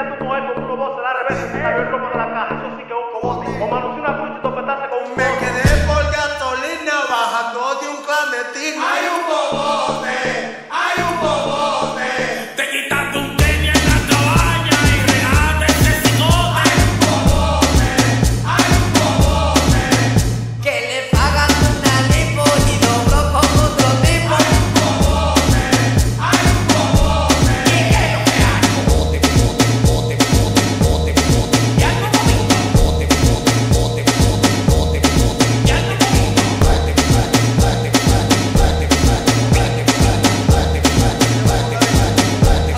tu mujer con un voz al revés, salió el romo de la caja, eso sí que es un cobote. O manució una fruta y topetaste con un Me bote. quedé por gasolina bajando de un clandestino. Hay un bobote, hay un bobote. Te quitaste un tenis en la cabaña y regaste ese cigote. Hay un bobote, hay un bobote. Que le pagan una lipo y dobló con otro tipo. Hay un bobote, hay un bobote. ¿Y qué es lo que hay? Bote, bote, bote, bote, bote, bote. Y algo bonito. Bote, bote, bote, bote, bote, bote. Y algo bonito. Bote, bote, bote, bote, bote, bote, bote, bote, bote,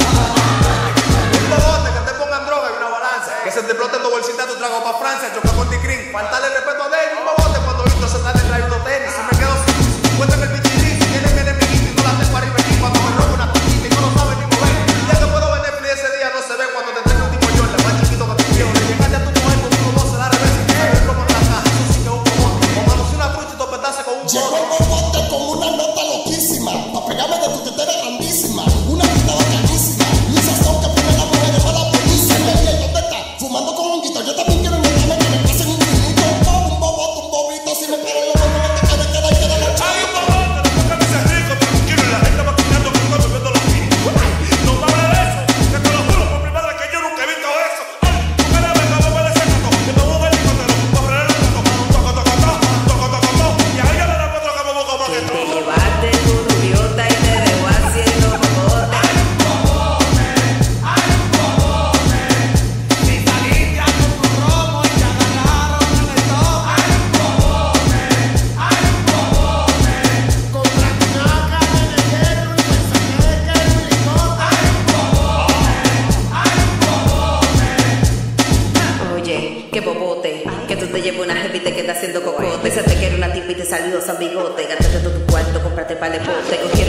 Un bobote que te pongan droga y una balanza. Que se te exploten tu bolsita, tu trago pa' Francia. Choca con Ticrín, faltarle respeto a él. Un bobote cuando Víctor se sale trae unos tenis. Si me quedo sin, cuéntame el pichirín. Si tiene mi enemiguito y no la tengo arriba aquí. Cuando me robo una cosita y no lo sabe ni mover. Ya que puedo vender fli ese día no se ve cuando te tengo un tipo yo. Más chiquito que tu viejo. Le llegaste a tu mujer con un voz al revés. Salió el romo de la caja, eso sí que es un bobote. O manució una fruta y topetaste con un Llegó el bote. bobote con una nota loquísima, pa' pegarme de tu tetera grandísima, una pita bacanísima, y un sazón que pone la mujer de mala polícia. Ey, ¿dónde está? Fumando con un guito, yo también quiero invitarme que me pasen un vinito. Un bobote, un bobito, si me paran los bonos, no te queda la chava. Hay un bobote, después que me hice rico, tranquilo, y la gente va caminando con todo bebiendo la vida. No me hables de eso, que te lo juro por mi madre que yo nunca he visto eso. Ay, tú quieres ver cómo me desacato, que me voy a helicóptero, pa' frenar el gato, toco, toco, toco, toco, toco, y a ella le da cuatro que me busco más que Te todo. llevaste tu rubiota y te dejó haciendo bobote. Hay un bobote, hay un bobote. Si saliste a con tu romo y te agarraron en el toque. Hay un bobote, hay un bobote. Contra tu naca en el hierro y pensé que era un helicóptero. Hay un bobote, hay un bobote. Oye, qué bobote, que tú te llevas una jeva y te quedas haciendo cocote. Pensaste que era una tipa y te salió San Bigote. Gastaste todo tu cuarto, compraste par de pote.